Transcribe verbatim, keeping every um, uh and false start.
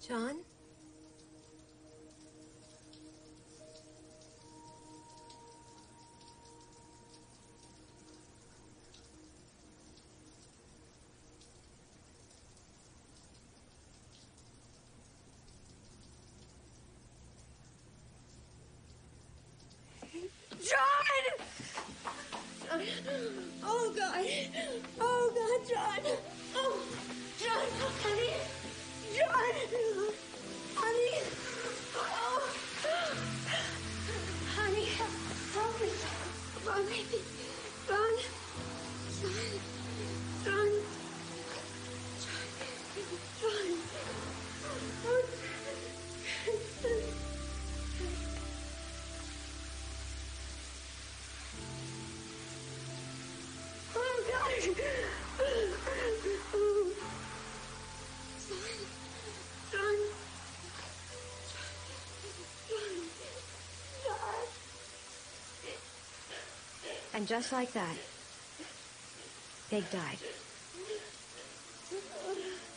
John? John! Oh, God. Oh, God, John. Oh, John, honey. John. Honey. Oh. Honey, help me. Come on, baby. John. John. John. John. John. Oh, God. John. John. And just like that, they died.